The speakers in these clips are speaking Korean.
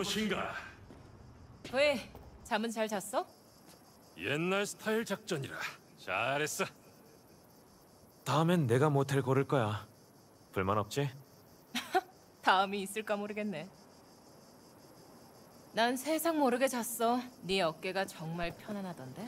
것인가? 왜? 잠은 잘 잤어? 옛날 스타일 작전이라 잘했어. 다음엔 내가 모텔 고를 거야. 불만 없지? 다음이 있을까 모르겠네. 난 세상 모르게 잤어. 네 어깨가 정말 편안하던데.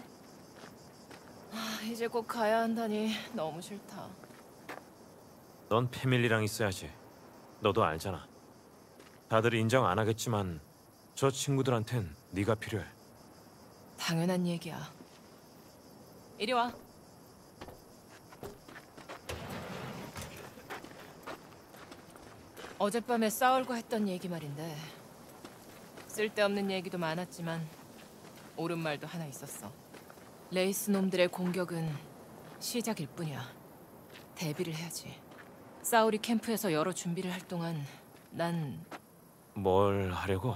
이제 꼭 가야 한다니 너무 싫다. 넌 패밀리랑 있어야지. 너도 알잖아. 다들 인정 안 하겠지만 저 친구들한텐 네가 필요해. 당연한 얘기야. 이리 와. 어젯밤에 싸울고 했던 얘기 말인데 쓸데없는 얘기도 많았지만 옳은 말도 하나 있었어. 레이스 놈들의 공격은 시작일 뿐이야. 대비를 해야지. 사우리 캠프에서 여러 준비를 할 동안 난 뭘 하려고?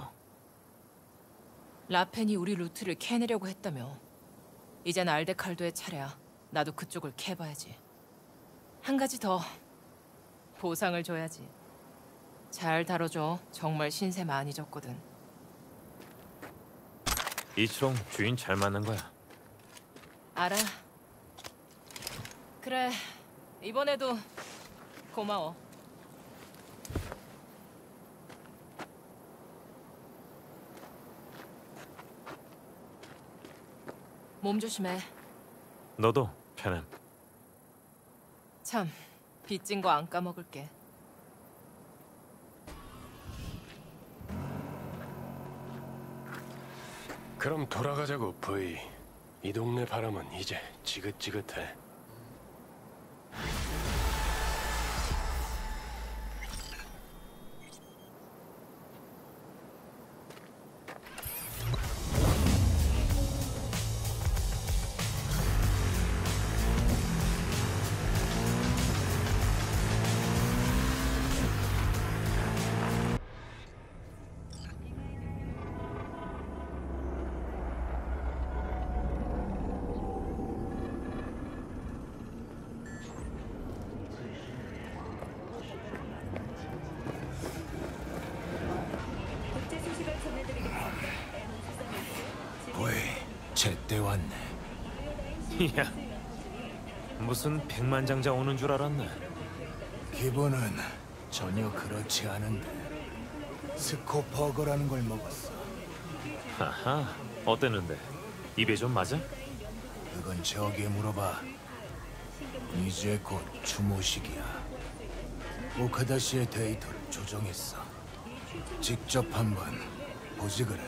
라펜이 우리 루트를 캐내려고 했다며. 이젠 알데칼도의 차례야. 나도 그쪽을 캐봐야지. 한 가지 더. 보상을 줘야지. 잘 다뤄줘. 정말 신세 많이 졌거든. 이치롱 주인 잘 맞는 거야. 알아. 그래. 이번에도 고마워. 몸 조심해. 너도 편안. 참, 빚진 거 안 까먹을게. 그럼 돌아가자고, 브이. 이 동네 바람은 이제 지긋지긋해. 제때 왔네. 야, 무슨 백만장자 오는 줄 알았네. 기분은 전혀 그렇지 않은데 스코버거라는 걸 먹었어. 하하, 어땠는데? 입에 좀 맞아? 그건 저기에 물어봐. 이제 곧 추모식이야. 오카다 씨의 데이터를 조정했어. 직접 한번 보지 그래.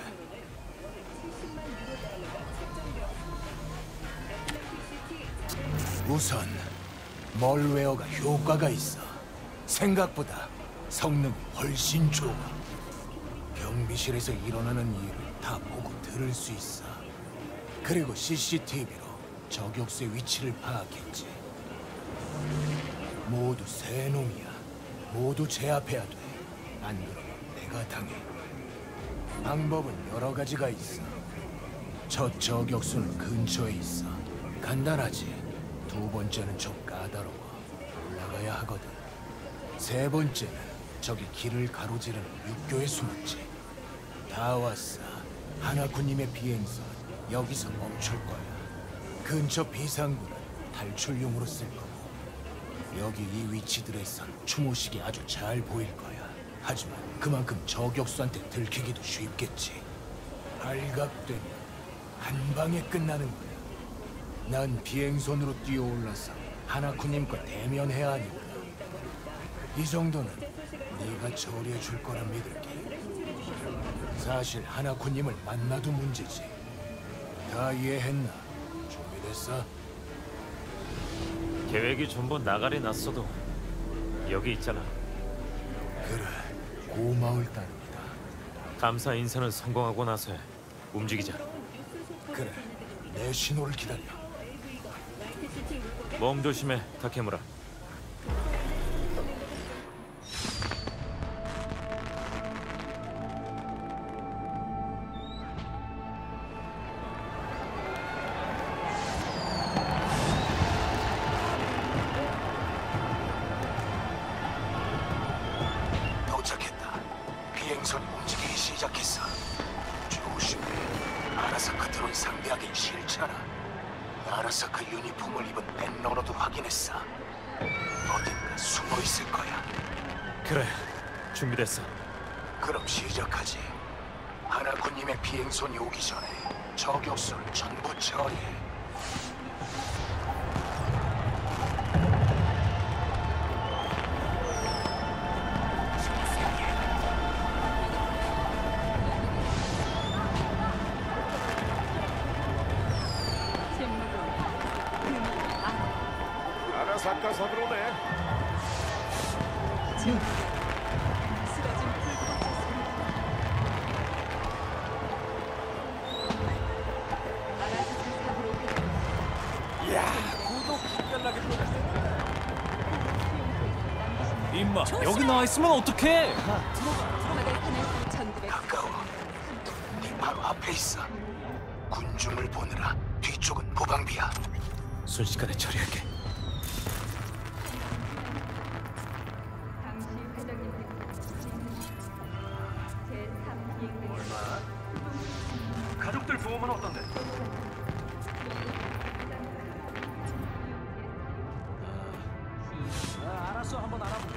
우선 멀웨어가 효과가 있어. 생각보다 성능이 훨씬 좋아. 경비실에서 일어나는 일을 다 보고 들을 수 있어. 그리고 CCTV로 저격수의 위치를 파악했지. 모두 새 놈이야. 모두 제압해야 돼. 안 그러면 내가 당해. 방법은 여러 가지가 있어. 첫 저격수는 근처에 있어. 간단하지. 두 번째는 좀 까다로워. 올라가야 하거든. 세 번째는 저기 길을 가로지르는 육교에 숨었지. 다 왔어. 하나쿠님의 비행선 여기서 멈출 거야. 근처 비상구는 탈출용으로 쓸 거고. 여기 이 위치들에선 추모식이 아주 잘 보일 거야. 하지만 그만큼 저격수한테 들키기도 쉽겠지. 발각되면 한 방에 끝나는 거야. 난 비행선으로 뛰어올라서 하나쿠님과 대면해야 하니까 이 정도는 네가 처리해 줄 거라 믿을게. 사실 하나쿠님을 만나도 문제지. 다 이해했나? 준비됐어? 계획이 전부 나가리 났어도 여기 있잖아. 그래, 고마울 따름이다. 감사 인사는 성공하고 나서 해. 움직이자. 그래, 내 신호를 기다려. 몸 조심해, 타케무라. 도착했다. 비행선이 움직이기 시작. 시작했어. 조심해. 아라사카 드론 상대하긴 싫잖아. 아라사카 유니폼을 입은 벤너로도 확인했어. 어딘가 숨어 있을 거야. 그래, 준비됐어. 그럼 시작하지. 하나쿠님의 비행선이 오기 전에 저격수를 전부 처리해. 아라사카 서들어오네. 임마, 여기 나와 있으면 어떡해? 가까워. 네 바로 앞에 있어. 군중을 보느라 뒤쪽은 무방비야. 순식간에 처리할게. 가족들 보험은 어떤데? 알았어, 한번 알아볼게.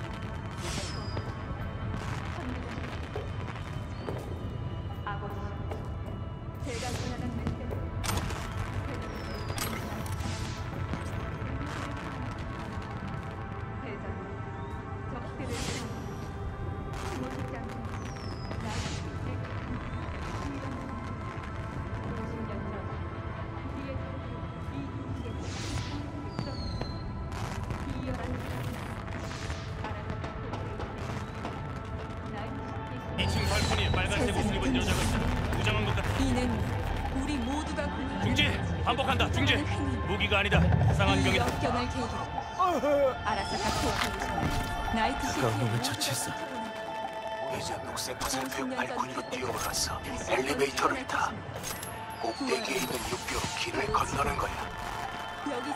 빨간색 옷을 입은 여자가 있다. 부정한 것 같아. 이는 우리 모두가 중지! 반복한다. 중지! 무기가 아니다. 상한 경이다. 역경을 계기로 아라사카 투어 나이트 가까운 놈을 처치했어. 이제 녹색 화살표 발코니로 뛰어올라서 엘리베이터를 타. 꼭대기에 있는 육교로 길을 건너는 거야. 여기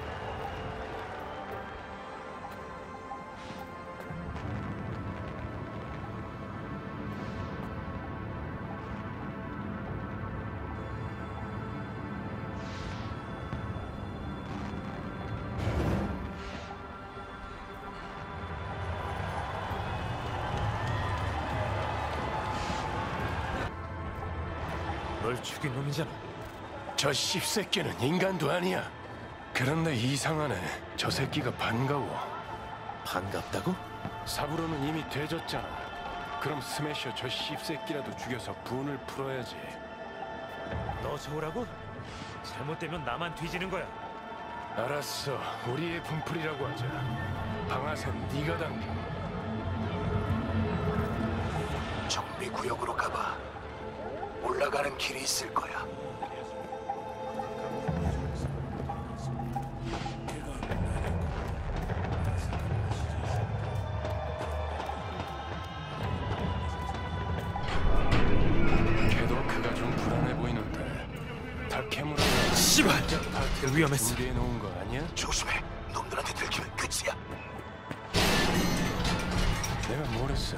널 죽인 놈이잖아. 저 씹새끼는 인간도 아니야. 그런데 이상하네. 저 새끼가 반가워. 반갑다고? 사부로는 이미 되졌잖아. 그럼 스매셔 저 씹새끼라도 죽여서 분을 풀어야지. 너 좋으라고? 잘못되면 나만 뒤지는 거야. 알았어. 우리의 분풀이라고 하자. 방아쇠는 네가 당겨. 정비구역으로 가봐. 올라가는 길이 있을 거야. 걔도 그가 좀 불안해 보이는데. 다케무라 씨발! 파트 위험했어. 준비해 놓은 거 아니야? 조심해. 놈들한테 들키면 끝이야. 내가 뭘 했어?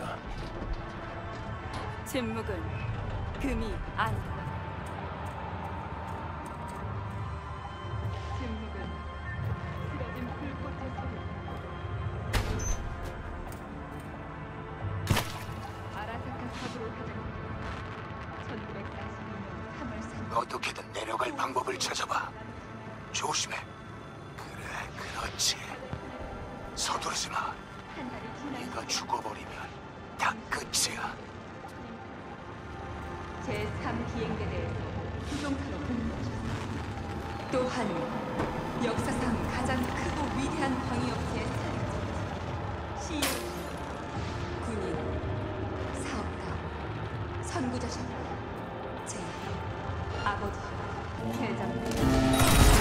침묵은 금이 아니다. 침묵은 쓰러진 불꽃의 소리. 아라사카 사부로 가자고 1942년 3월 3일 어떻게든 내려갈 방법을 찾아봐. 조심해. 그래, 그렇지. 서두르지 마. 한 달이 지난 네가 죽어버리면 다 끝이야. 제3비행대대에서 수종카로 근무하셨습니다. 또한 역사상 가장 크고 위대한 방위업체의 사령자이자 CEO, 군인, 사업가, 선구자셨고 제 아버지, 대장님.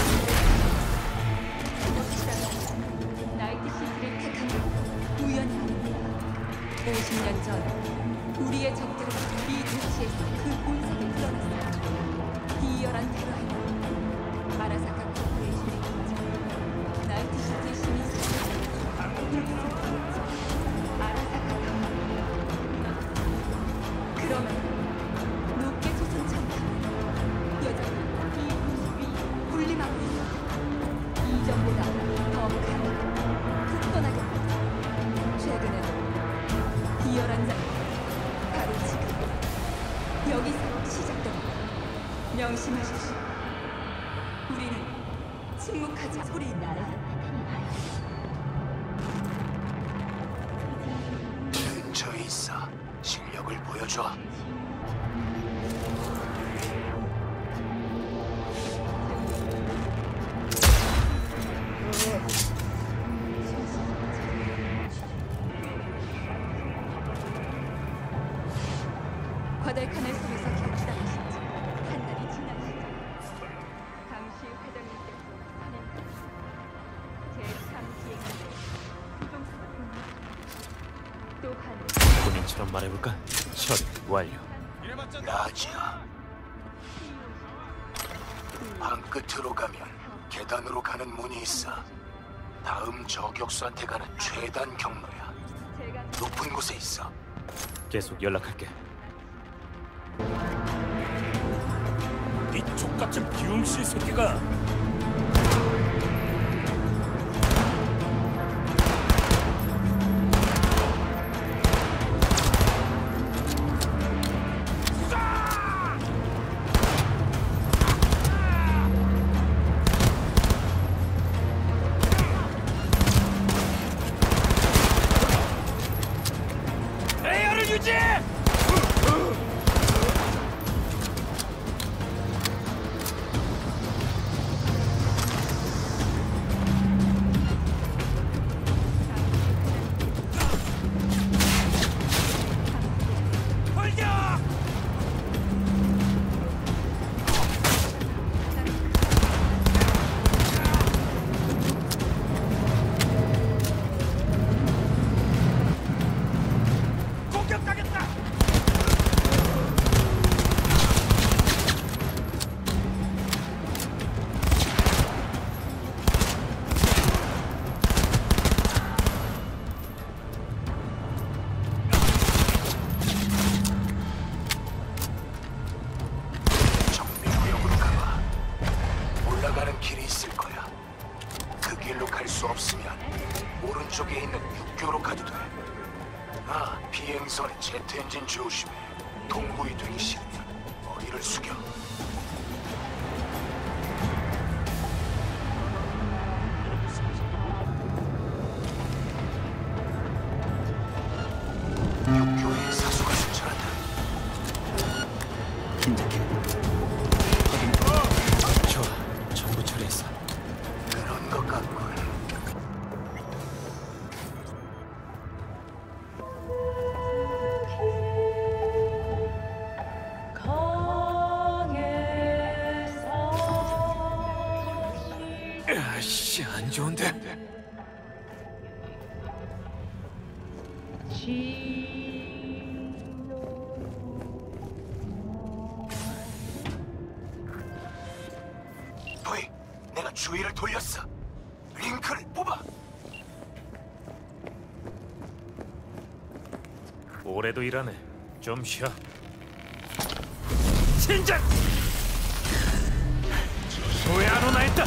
나이트시티를 택한 건 우연이 아닙니다. 50년 전 우리의 적들은 이 도시에서 그 본색을 드러냈습니다. 비열한 테러 행위, 아라사카 코퍼레이션의 공작, 나이트시티 시민사회, 아라사카 강화. 그 그러면 높게 솟은 전파는 여전히 이 모습이 군림하고 있어. 이전보다 더 강하고 굳건하게 최근에는 비열한 자 바로 지금 여기서 시작됩니다. 명심하십시오. 우리는 침묵하지 소리 나라. 근처에 있어. 실력을 보여줘. 과달칸을 속에서 격추당하신 지 한 달이 지난 시점 당시 회장님께서 선행한 제3기행군의 부동산을 또한 본인처럼 말해볼까? 처리 완료. 라지아. 방 끝으로 가면 계단으로 가는 문이 있어. 다음 저격수한테 가는 최단 경로야. 제가 높은 곳에 있어. 계속 연락할게. 이 족같은 비움씨 새끼가 에어를 유지! 돌려! 공격하겠다! 정밀구역으로 가봐. 올라가는 길이 있을 거야. 그 길로 갈 수 없으면 오른쪽에 있는 육교로 가도 돼. 아, 비행선의 제트 엔진 조심해. 동굴이 되기 싫으면 머리를 숙여. 육교에 사수가 순찰한다. 좋아, 전부 처리했어. 그런 것 같군. 아씨, 안 좋은데. 보이, 내가 주의를 돌렸어. 링크를 뽑아. 올해도 일하네. 좀 쉬어. 진작! 왜 안 오나 했다!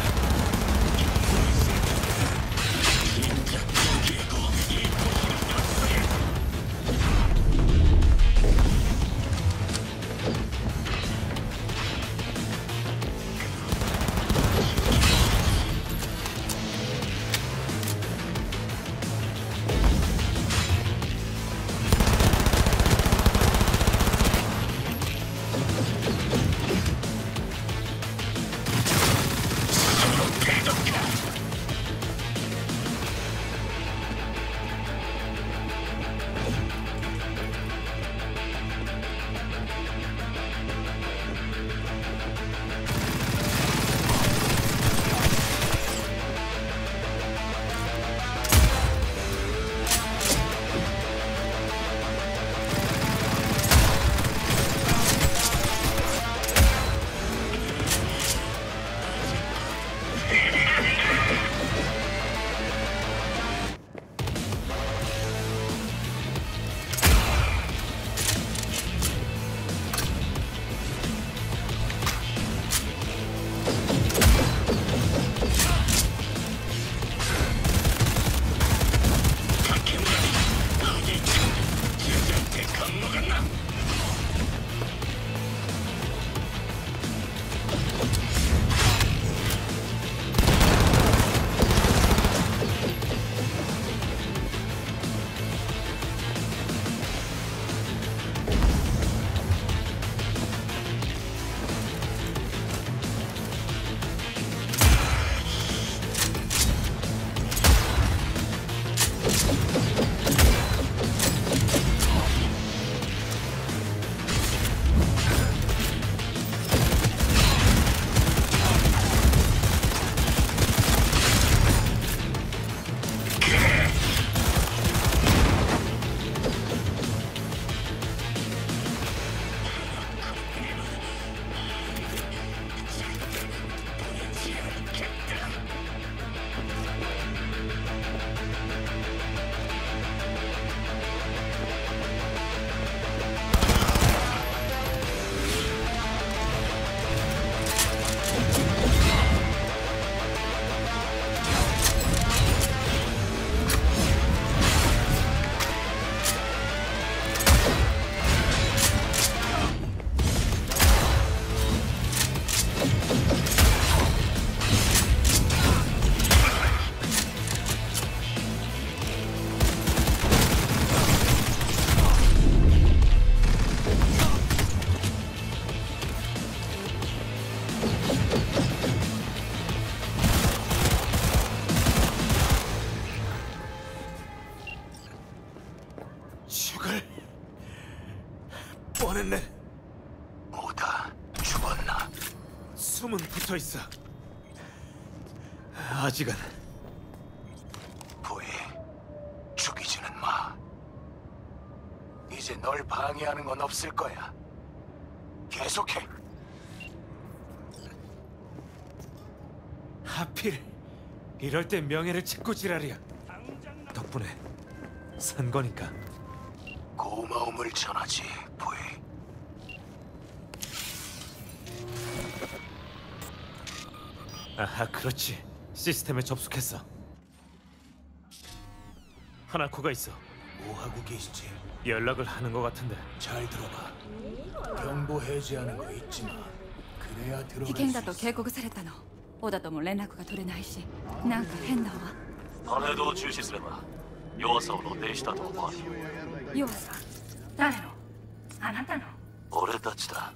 숨은 붙어 있어. 아직은. 부이, 죽이지는 마. 이제 널 방해하는 건 없을 거야. 계속해. 하필 이럴 때 명예를 찾고 지랄이야. 덕분에 산 거니까. 고마움을 전하지, 부이. 아하, 그렇지. 시스템에 접속했어. 하나코가 있어. 뭐 하고 계시지? 연락을 하는 것 같은데. 잘 들어봐. 경보 해제하는 거 잊지 마. 그래야 危 들어갈 険だ 수 と 있어. 警告されたの。オダとも連絡が取れないし、なんか変だわ。 パレードを中止すれば弱さを露呈したと思われる。 弱さ？誰の？あなたの？ 俺たちだ。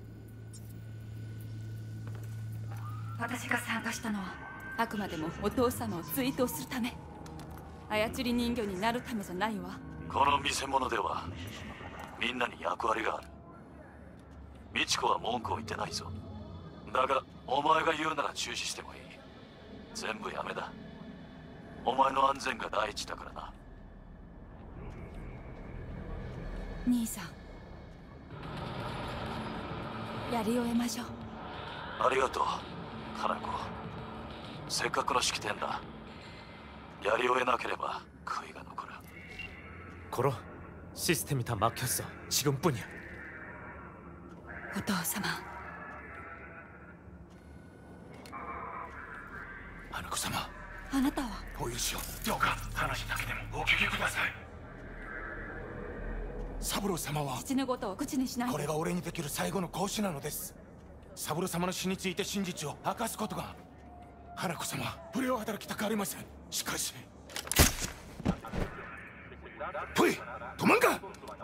私が参加したのはあくまでもお父様を追悼するため。操り人形になるためじゃないわ。 この見せ物ではみんなに役割がある。美智子は文句を言ってないぞ。だがお前が言うなら中止してもいい。全部やめだ。お前の安全が第一だからな。 兄さん、やり終えましょう。 ありがとう、花子。せっかくの式典だ。やり終えなければ悔いが残る。 고로, 시스템이 다 막혔어. 지금뿐이야. お父様。 花子様、 あなたはお許しを。どうか話だけでもお聞きください。サブロー様は父のことを口にしないで。 これが俺にできる最後の行使なのです。サブロー様の死について真実を明かすことが。花子様、不良働きたくありません。しかしプイ、도망가!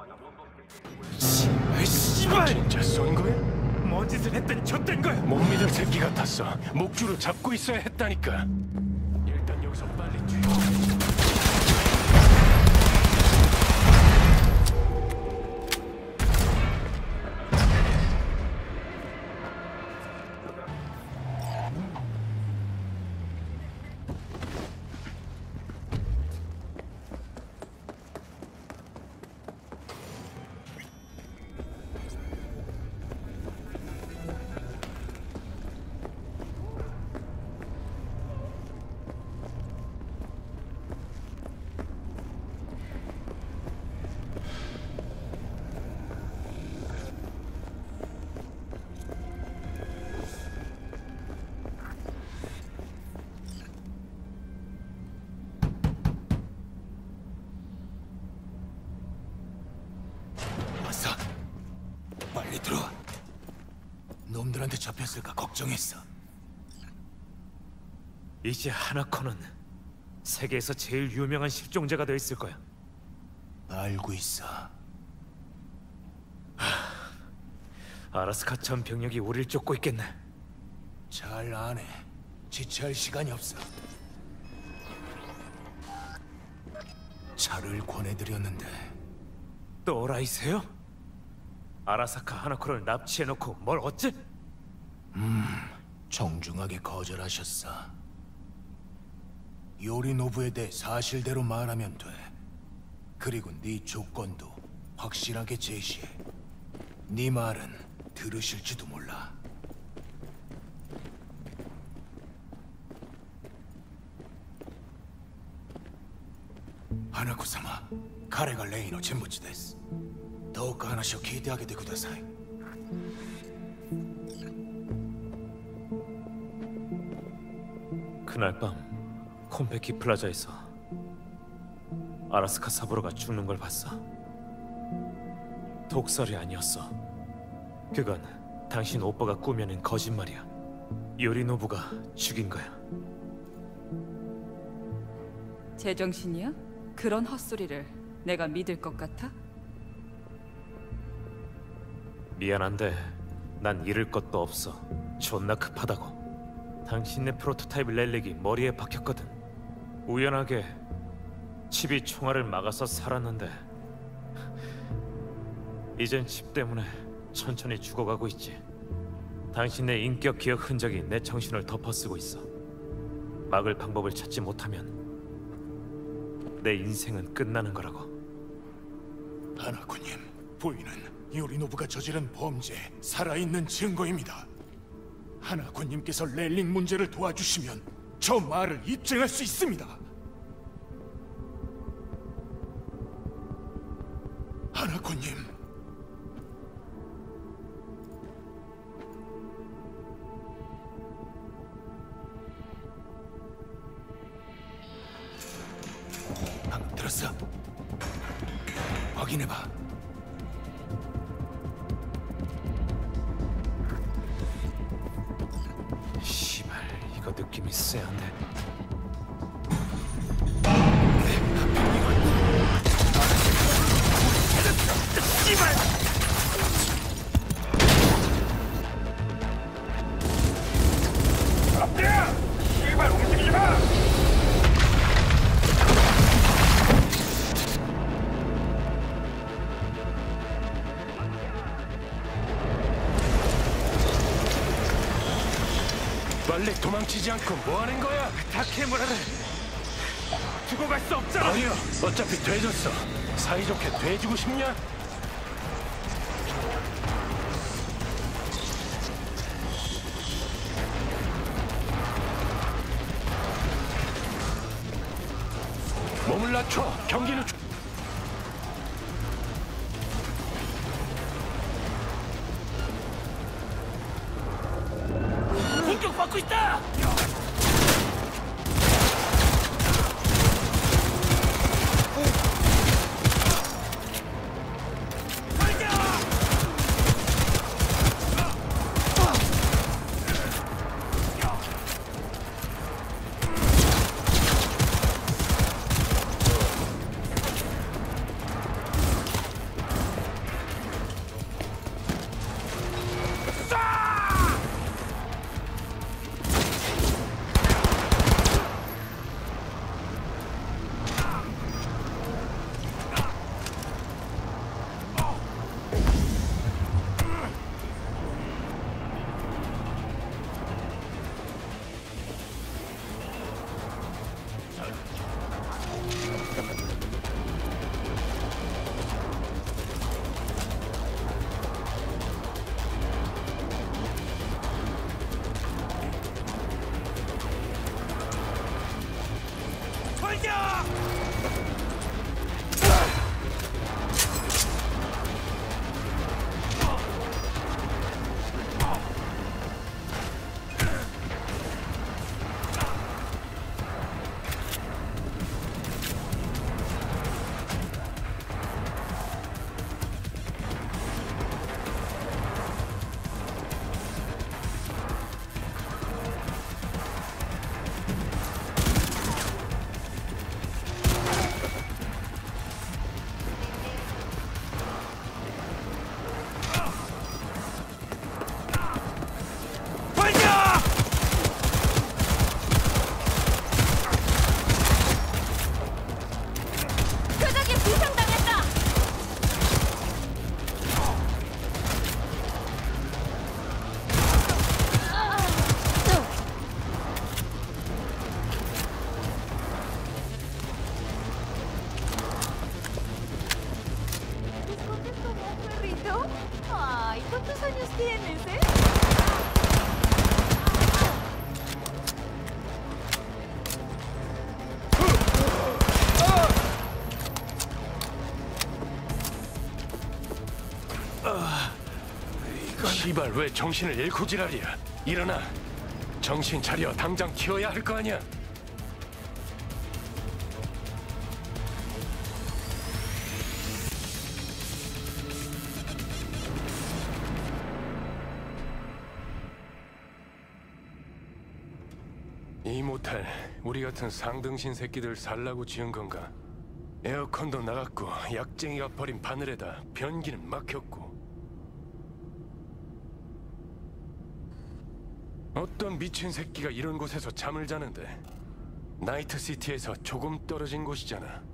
씨발! 진짜 쏜 거야? 뭔 짓을 했더니 좆된 거야. 못 믿을 새끼 같았어. 목줄을 잡고 있어야 했다니까. 일단 여기서 빨리 뛰어. 왔어. 빨리 들어와. 놈들한테 잡혔을까 걱정했어. 이제 하나코는 세계에서 제일 유명한 실종자가 돼 있을 거야. 알고 있어. 아라스카 전 병력이 우릴 쫓고 있겠네. 잘 아네. 지체할 시간이 없어. 차를 권해드렸는데 또라이세요? 아라사카 하나코를 납치해놓고 뭘 어째? 정중하게 거절하셨어. 요리노부에 대해 사실대로 말하면 돼. 그리고 네 조건도 확실하게 제시해. 네 말은 들으실지도 몰라. 하나코様、彼がレイの人物です。どうか話を聞いてあげてください。 그날 밤 콤페키 플라자에서 아라스카 사부로가 죽는 걸 봤어. 독살이 아니었어. 그건 당신 오빠가 꾸며낸 거짓말이야. 요리노부가 죽인 거야. 제정신이야? 그런 헛소리를 내가 믿을 것 같아? 미안한데 난 잃을 것도 없어. 존나 급하다고. 당신네 프로토타입 렐릭이 머리에 박혔거든. 우연하게 칩이 총알을 막아서 살았는데 이젠 칩 때문에 천천히 죽어가고 있지. 당신의 인격 기억 흔적이 내 정신을 덮어쓰고 있어. 막을 방법을 찾지 못하면 내 인생은 끝나는 거라고. 하나코님, 부인은 요리노부가 저지른 범죄 살아있는 증거입니다. 하나코님께서 렐링 문제를 도와주시면 저 말을 입증할 수 있습니다. 하나코님. 방금 들었어? 확인해봐. 씨발, 이거 느낌이 쎄한데. 빨리 도망치지 않고 뭐 하는 거야? 다케무라를 두고 갈 수 없잖아. 아니야, 어차피 돼졌어. 사이좋게 돼지고 싶냐? 몸을 낮춰. 경기는 공격받고 있다. ¿Cuántos años tienes, eh? 시발, 왜 정신을 잃고 지랄이야? 일어나. 정신 차려. 당장 튀어야 할 거 아니야. 이 모텔 우리 같은 상등신 새끼들 살라고 지은 건가? 에어컨도 나갔고 약쟁이가 버린 바늘에다 변기는 막혔고. 어떤 미친 새끼가 이런 곳에서 잠을 자는데? 나이트시티에서 조금 떨어진 곳이잖아.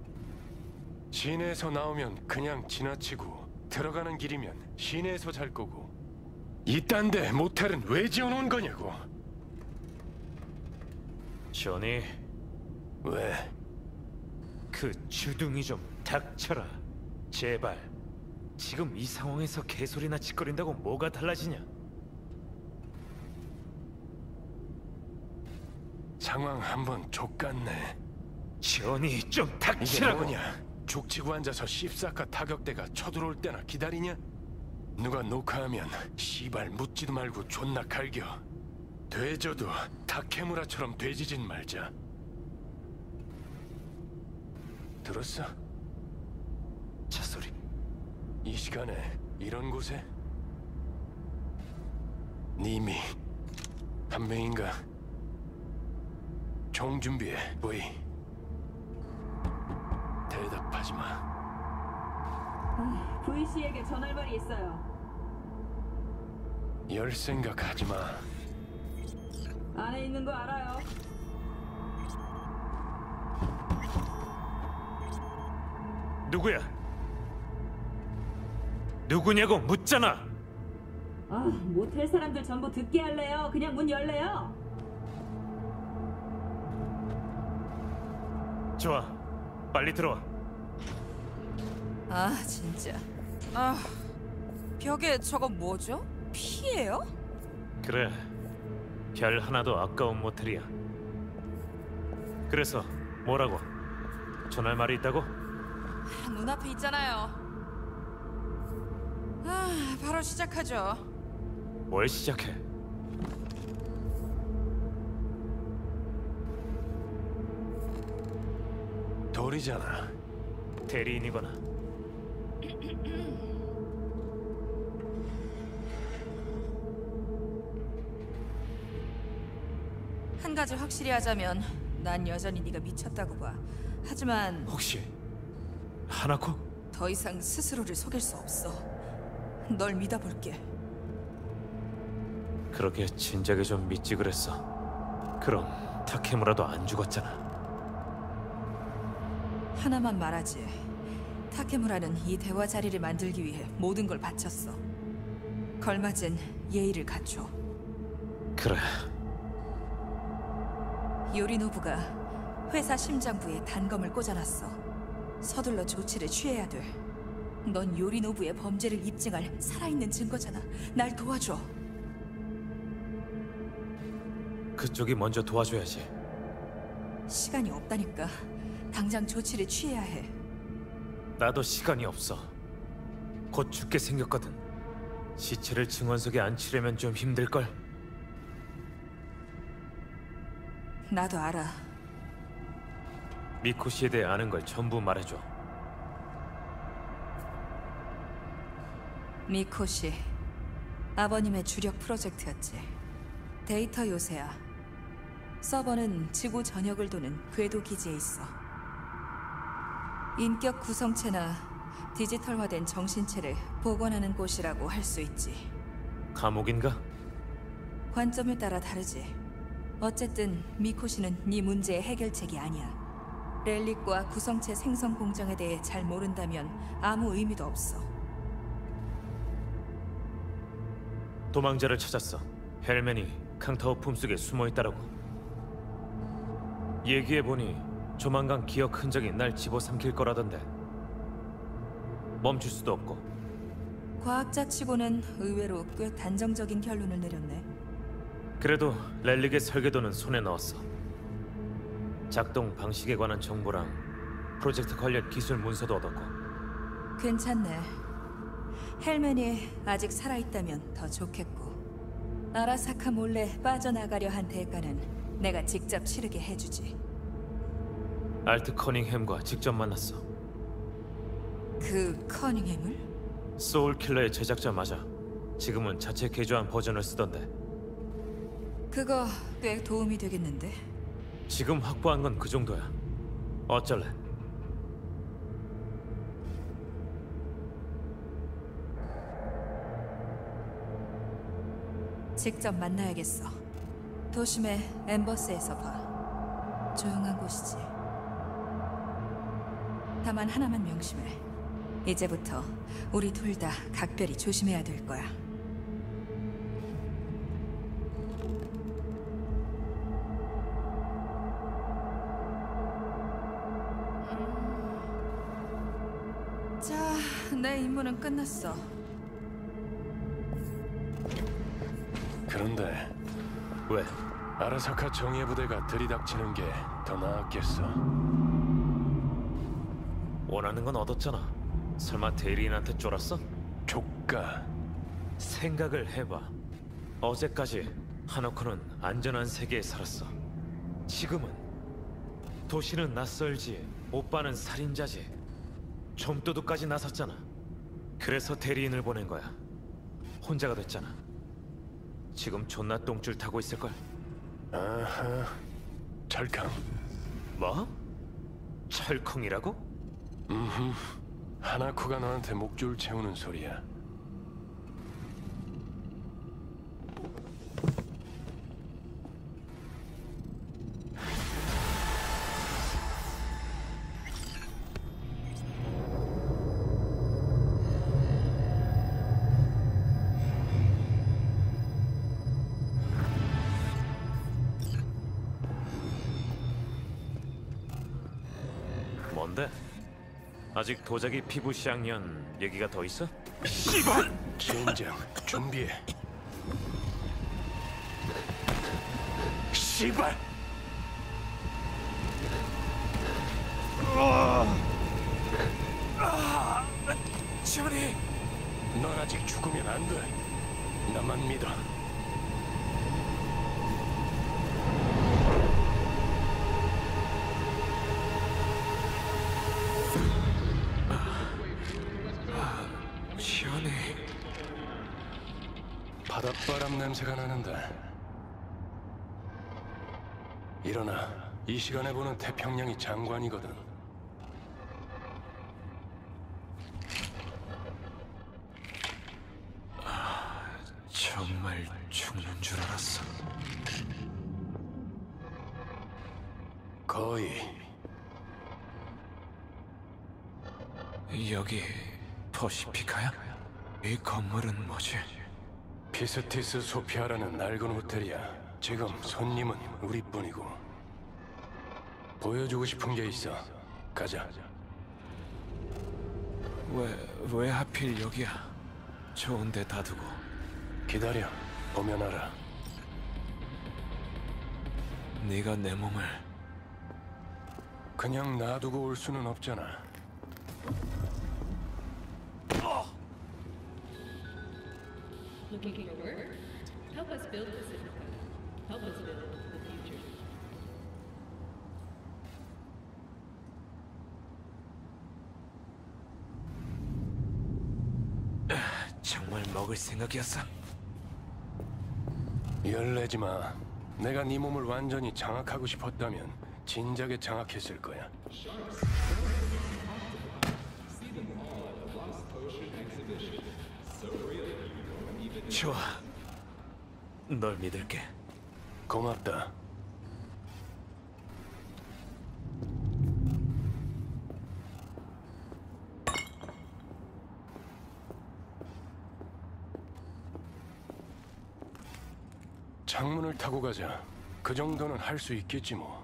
시내에서 나오면 그냥 지나치고 들어가는 길이면 시내에서 잘 거고, 이딴데 모텔은 왜 지어놓은 거냐고. 조니, 왜? 그 주둥이 좀 닥쳐라. 제발. 지금 이 상황에서 개소리나 짓거린다고 뭐가 달라지냐? 상황 한번 족같네. 조니, 좀 이게 닥치라고. 뭐냐? 죽치고 앉아서 씹사카 타격대가 쳐들어올 때나 기다리냐? 누가 녹화하면 씨발 묻지도 말고 존나 갈겨. 돼져도 타케무라처럼 돼지진 말자. 들었어? 차 소리. 이 시간에 이런 곳에? 님이 한 명인가? 총 준비해, 보이. 대답하지 마. VC에게 전할 말이 있어요. 열 생각하지 마. 안에 있는 거 알아요. 누구야? 누구냐고 묻잖아. 모텔 사람들 전부 듣게 할래요? 그냥 문 열래요? 좋아, 빨리 들어와. 아 진짜. 벽에 저거 뭐죠? 피예요? 그래, 별 하나도 아까운 모텔이야. 그래서 뭐라고? 전할 말이 있다고? 눈앞에 있잖아요. 바로 시작하죠. 뭘 시작해? 돌이잖아. 대리인이거나. 한 가지 확실히 하자면 난 여전히 네가 미쳤다고 봐. 하지만 혹시 하나코? 더 이상 스스로를 속일 수 없어. 널 믿어볼게. 그렇게 진작에 좀 믿지 그랬어. 그럼 타케무라도 안 죽었잖아. 하나만 말하지. 타케무라는 이 대화 자리를 만들기 위해 모든 걸 바쳤어. 걸맞은 예의를 갖춰. 그래, 요리노부가 회사 심장부에 단검을 꽂아놨어. 서둘러 조치를 취해야 돼. 넌 요리노부의 범죄를 입증할 살아있는 증거잖아. 날 도와줘. 그쪽이 먼저 도와줘야지. 시간이 없다니까. 당장 조치를 취해야 해. 나도 시간이 없어. 곧 죽게 생겼거든. 시체를 증언석에 앉히려면 좀 힘들걸? 나도 알아. 미코시에 대해 아는 걸 전부 말해줘. 미코시, 아버님의 주력 프로젝트였지. 데이터 요새야. 서버는 지구 전역을 도는 궤도 기지에 있어. 인격 구성체나 디지털화된 정신체를 복원하는 곳이라고 할 수 있지. 감옥인가? 관점에 따라 다르지. 어쨌든 미코시는 네 문제의 해결책이 아니야. 렐릭과 구성체 생성 공정에 대해 잘 모른다면 아무 의미도 없어. 도망자를 찾았어. 헬멘이 캉타워 품속에 숨어있다라고. 얘기해보니 조만간 기억 흔적이 날 집어삼킬 거라던데. 멈출 수도 없고. 과학자치고는 의외로 꽤 단정적인 결론을 내렸네. 그래도 렐릭의 설계도는 손에 넣었어. 작동 방식에 관한 정보랑 프로젝트 관련 기술 문서도 얻었고. 괜찮네. 헬멘이 아직 살아있다면 더 좋겠고. 아라사카 몰래 빠져나가려 한 대가는 내가 직접 치르게 해주지. 알트 커닝햄과 직접 만났어. 그 커닝햄을? 소울킬러의 제작자 맞아. 지금은 자체 개조한 버전을 쓰던데. 그거 꽤 도움이 되겠는데? 지금 확보한 건 그 정도야. 어쩔래? 직접 만나야겠어. 도심의 엠버스에서 봐. 조용한 곳이지. 다만 하나만 명심해. 이제부터 우리 둘 다 각별히 조심해야 될 거야. 임무는 끝났어. 그런데 왜? 아라사카 정예 부대가 들이닥치는 게 더 나았겠어. 원하는 건 얻었잖아. 설마 대리인한테 쫄았어? 조카. 생각을 해봐. 어제까지 하나코는 안전한 세계에 살았어. 지금은 도시는 낯설지, 오빠는 살인자지. 좀도둑까지 나섰잖아. 그래서 대리인을 보낸 거야. 혼자가 됐잖아. 지금 존나 똥줄 타고 있을걸? 아하. 철캉. 뭐? 철컹이라고? 하나코가 너한테 목줄 채우는 소리야. 뭔데? 아직 도자기 피부 시학년 얘기가 더 있어? 씨발! 젠장, 준비해. 씨발! 지원이! 넌 아직 죽으면 안 돼. 나만 믿어. 지원이... 바닷바람 냄새가 나는데. 일어나. 이 시간에 보는 태평양이 장관이거든. 정말 죽는 줄 알았어. 거의. 여기 퍼시피카야? 이 건물은 뭐지? 피스티스 소피아라는 낡은 호텔이야. 지금 손님은 우리뿐이고. 보여주고 싶은 게 있어. 가자. 왜 하필 여기야? 좋은데 다 두고. 기다려. 보면 알아. 네가 내 몸을... 그냥 놔두고 올 수는 없잖아. Looking for work? Help us build Pacifica. Help us build the future. 정말 먹을 생각이었어? 열내지 마. 내가 네 몸을 완전히 장악하고 싶었다면 진작에 장악했을 거야. 좋아. 널 믿을게. 고맙다. 창문을 타고 가자. 그 정도는 할 수 있겠지 뭐.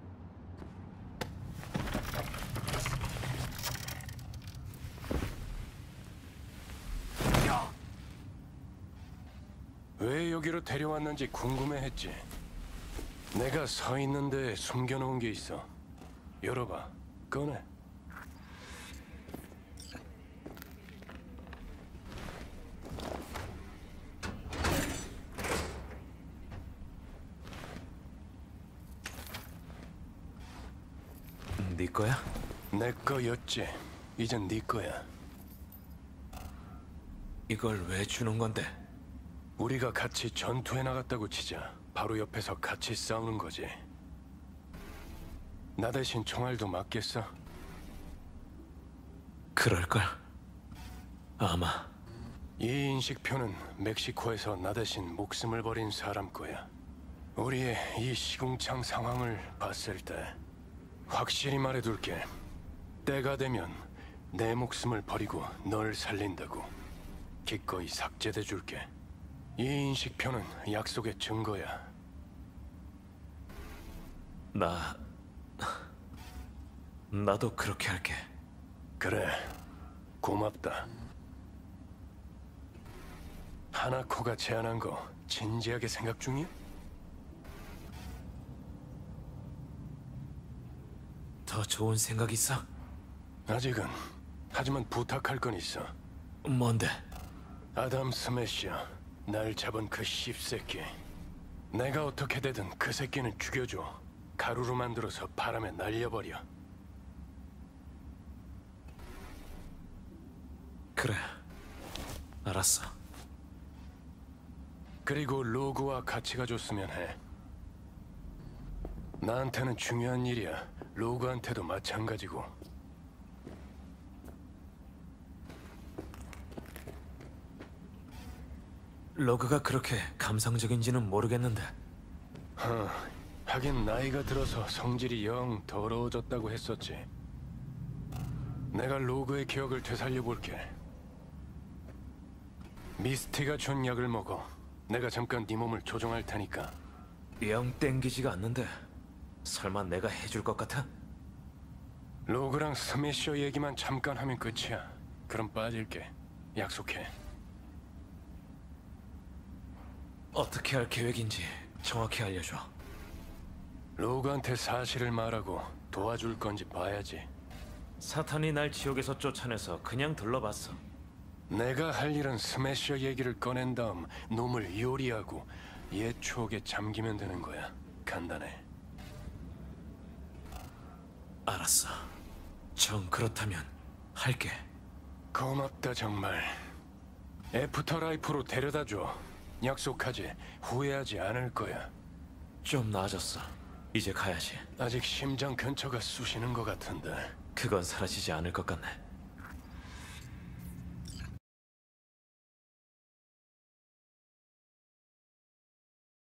왜 여기로 데려왔는지 궁금해했지. 내가 서 있는데 숨겨놓은 게 있어. 열어봐. 꺼내. 네 거야? 내 거였지. 이젠 네 거야. 이걸 왜 주는 건데? 우리가 같이 전투에 나갔다고 치자. 바로 옆에서 같이 싸우는 거지. 나 대신 총알도 맞겠어? 그럴걸. 아마. 이 인식표는 멕시코에서 나 대신 목숨을 버린 사람 거야. 우리의 이 시궁창 상황을 봤을 때 확실히 말해둘게. 때가 되면 내 목숨을 버리고 널 살린다고. 기꺼이 삭제돼 줄게. 이 인식표는 약속의 증거야. 나도 그렇게 할게. 그래, 고맙다. 하나코가 제안한 거 진지하게 생각 중이야? 더 좋은 생각 있어? 아직은. 하지만 부탁할 건 있어. 뭔데? 아담 스매시야. 날 잡은 그 씹새끼. 내가 어떻게 되든 그 새끼는 죽여줘. 가루로 만들어서 바람에 날려버려. 그래. 알았어. 그리고 로그와 같이 가줬으면 해. 나한테는 중요한 일이야. 로그한테도 마찬가지고. 로그가 그렇게 감상적인지는 모르겠는데 하긴 나이가 들어서 성질이 영 더러워졌다고 했었지. 내가 로그의 기억을 되살려볼게. 미스티가 준 약을 먹어. 내가 잠깐 네 몸을 조종할 테니까. 영 땡기지가 않는데 설마 내가 해줄 것 같아? 로그랑 스매셔 얘기만 잠깐 하면 끝이야. 그럼 빠질게. 약속해. 어떻게 할 계획인지 정확히 알려줘. 로그한테 사실을 말하고 도와줄 건지 봐야지. 사탄이 날 지옥에서 쫓아내서 그냥 둘러봤어. 내가 할 일은 스매셔 얘기를 꺼낸 다음 놈을 요리하고 옛 추억에 잠기면 되는 거야. 간단해. 알았어. 정 그렇다면 할게. 고맙다 정말. 애프터라이프로 데려다줘. 약속하지. 후회하지 않을 거야. 좀 나아졌어. 이제 가야지. 아직 심장 근처가 쑤시는 것 같은데. 그건 사라지지 않을 것 같네.